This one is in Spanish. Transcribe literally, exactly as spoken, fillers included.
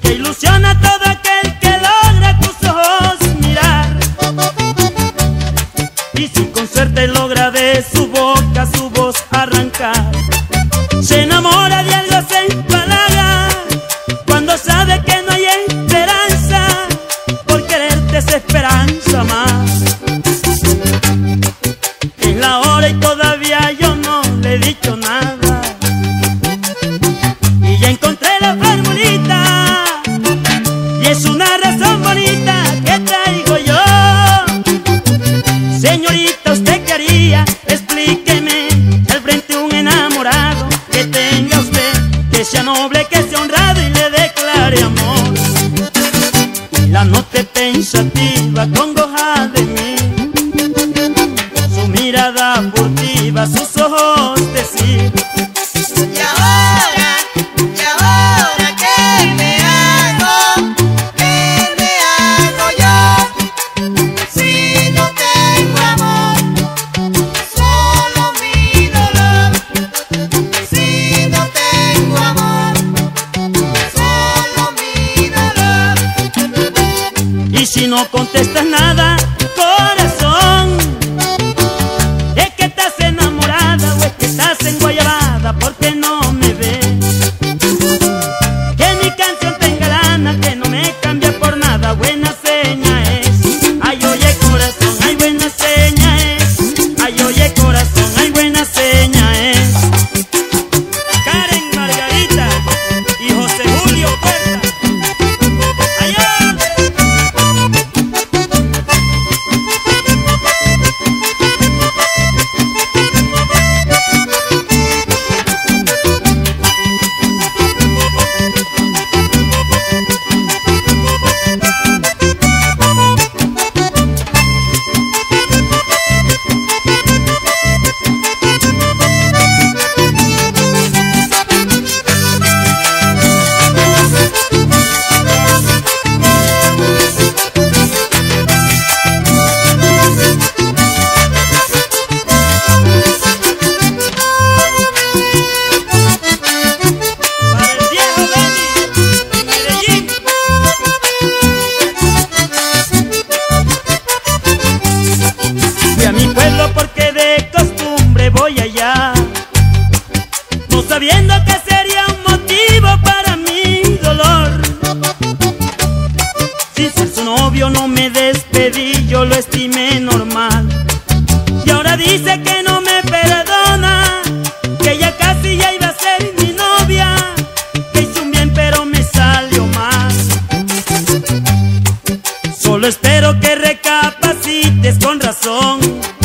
Se ilusiona todo aquel que logra tus ojos mirar, y si con suerte logra de su boca su voz arrancar. Se enamora de algo, se empalaga cuando sabe que no hay esperanza, por quererte es esperanza más. Es la hora y todavía yo no le he dicho nada, y ya encontré la formulita, y es una razón bonita que traigo yo. Señorita, ¿usted qué haría? Explíqueme al frente un enamorado que tenga usted, que sea noble, que sea honrado y le declare amor. La noche pensativa congoja de mí, su mirada furtiva, sus ojos decir: Y ahora, y ahora, ¿qué me hago? ¿Qué me hago yo? Si no tengo amor, solo mi dolor. Si no tengo amor, solo mi dolor. Y si no contestas nada, corazón, es que estás enamorada o es que estás enguayabada porque no me ves. Que mi canción tenga lana, que no me cambia por nada, buena seña es. Ay, oye corazón, ay, buena seña es. Ay, oye corazón, ay, buena seña es. Karen Margarita y José Julio Puerta. Ay, porque de costumbre voy allá, no sabiendo que sería un motivo para mi dolor. Sin ser su novio no me despedí, yo lo estimé normal, y ahora dice que no me perdona, que ya casi ya iba a ser mi novia, que hice un bien pero me salió mal. Solo espero que recapacites con razón,